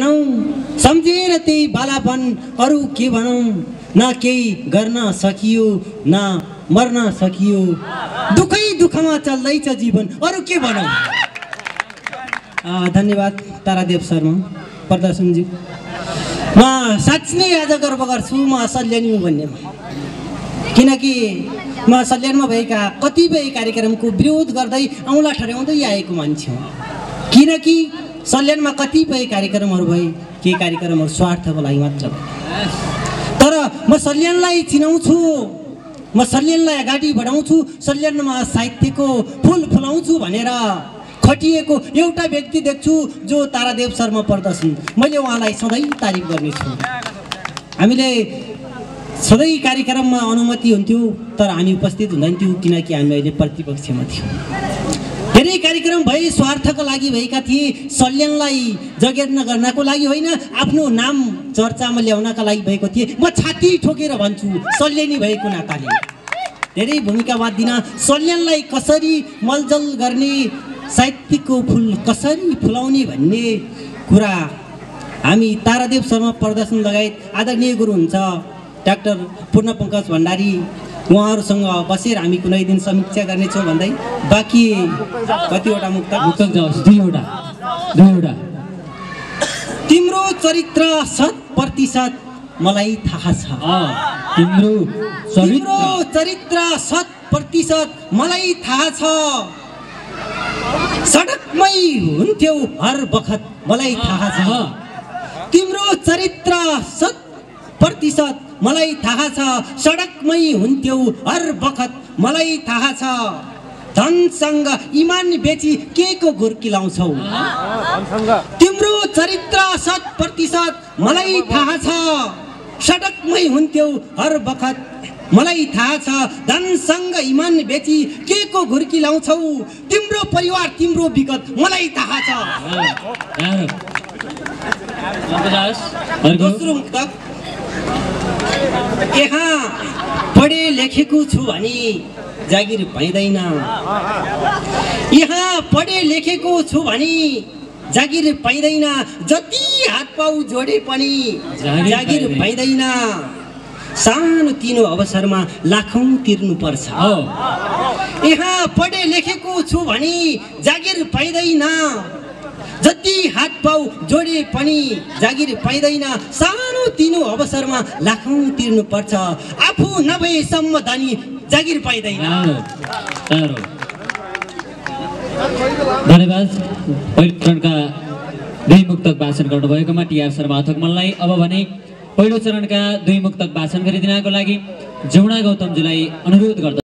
सम्झेर त्यही बालापन अरू के भनौँ न केही गर्न सकियो न मर्न सकियो दुखै दुःखमा चल्दैछ जीवन अरू के भनौँ। धन्यवाद तारादेव शर्मा प्रदर्शनजी। म साँच्चै नै आज गर्व गर्छु म सल्यानी हुँ भन्नेमा, किनकि म सल्यानमा भएका कतिपय कार्यक्रमको विरोध गर्दै औँला ठड्याउँदै आएको मान्छे हुँ। किनकि सल्यानमा कतिपय कार्यक्रमहरू भए के कार्यक्रमहरू स्वार्थको लागि मात्र भए, तर म सल्यानलाई चिनाउँछु, म सल्यानलाई अगाडि बढाउँछु, सल्यानमा साहित्यको फुल फुलाउँछु भनेर खटिएको एउटा व्यक्ति देख्छु जो तारादेव शर्मा प्रदर्शन। मैले उहाँलाई सधैँ तारिफ गर्नेछु। हामीले सधैँ कार्यक्रममा अनुमति हुन्थ्यो तर हामी उपस्थित हुँदैनथ्यौँ किनकि हामी अहिले प्रतिपक्षमा थियौँ। धेरै कार्यक्रम भए स्वार्थका लागि भएका थिए, सल्यानलाई जगेर्ना गर्नको लागि होइन, आफ्नो नाम चर्चामा ल्याउनका लागि भएको थिए। म छाती ठोकेर भन्छु सल्यानी भएको नाताले धेरै भूमिका बाँधिन सल्यानलाई कसरी मलजल गर्ने, साहित्यको फुल कसरी फुलाउने भन्ने कुरा हामी तारादेव शर्मा प्रदर्शन लगायत आदरणीय गुरु हुन्छ डाक्टर पूर्ण पङ्कज भण्डारी उहाँहरूसँग बसेर हामी कुनै दिन समीक्षा गर्नेछौँ भन्दै बाँकी कतिवटा मुक्तक जाओस् दुईवटा तिम्रो चरित्र 100% मलाई थाहा छ, तिम्रो चरित्र 100% मलाई थाहा छ, सडकमै हुन्थ्यौ हर बखत मलाई थाहा छ, तिम्रो चरित्र 100% मलाई थाहा छ, सडकमै हुन्थ्यौ हर बखत मलाई थाहा छ, धनसँग इमान बेची के को घुर्की लाउँछौ, तिम्रो चरित्र 100% मलाई थाहा छ, सडकमै हुन्थ्यौ हर बखत मलाई थाहा छ, धनसँग इमान बेची के को घुर्की लाउँछौ, तिम्रो परिवार तिम्रो विगत मलाई थाहा छ। दोस्रो मुक्तक यहाँ पढे लेखेको छु भने जागिर पाइँदैन, यहाँ पढे लेखेको छु भने जागिर पाइँदैन, जति हात पाउ जोडे पनि जागिर पाइँदैन, सानो तिनो अवसरमा लाखौं तिर्नु पर्छ, यहाँ पढे लेखेको छु भने जागिर पाइँदैन, जति हात पाउ जोडे पनि जागिर पाइँदैन, सानो तिनो अवसरमा लाखौं तिर्नु पर्छ, आफू नभएसम्म धनी जागिर पाइँदैन। धन्यवाद। पहिलो चरणका दुई मुक्तक वाचन गर्नुभएकोमा टिआर शर्मा अथक मल्ललाई। अब भने पहिलो चरणका दुई मुक्तक वाचन गरिदिनको लागि जमुना गौतमजीलाई अनुरोध गर्दछु।